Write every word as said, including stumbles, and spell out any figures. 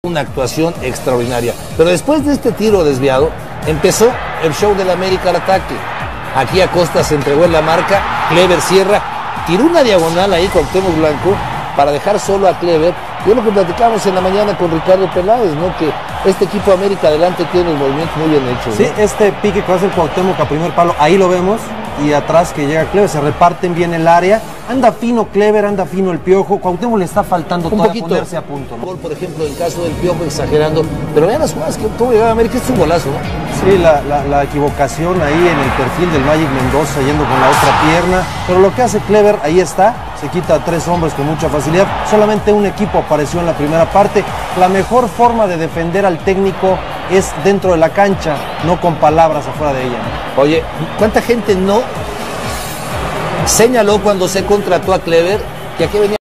Una actuación extraordinaria. Pero después de este tiro desviado, empezó el show del América al ataque. Aquí Acosta se entregó en la marca, Clever cierra, tiró una diagonal ahí con Cuauhtémoc Blanco para dejar solo a Clever. Yo lo que platicamos en la mañana con Ricardo Peláez, ¿no? Que este equipo América adelante tiene los movimientos muy bien hechos, ¿no? Sí, este pique que va a hacer Cuauhtémoc a primer palo, ahí lo vemos, y atrás que llega Clever, se reparten bien el área, anda fino Clever, anda fino el Piojo, Cuauhtémoc le está faltando un todavía poquito ponerse a punto, ¿no? Gol, por ejemplo, en caso del Piojo exagerando, pero vean las jugadas que tuvo llegada América, es un golazo, ¿no? Sí, la, la, la equivocación ahí en el perfil del Magic Mendoza yendo con la otra pierna, pero lo que hace Clever, ahí está, se quita a tres hombres con mucha facilidad, solamente un equipo apareció en la primera parte. La mejor forma de defender al técnico es dentro de la cancha, no con palabras afuera de ella, ¿no? Oye, ¿cuánta gente no señaló cuando se contrató a Clever que aquí venía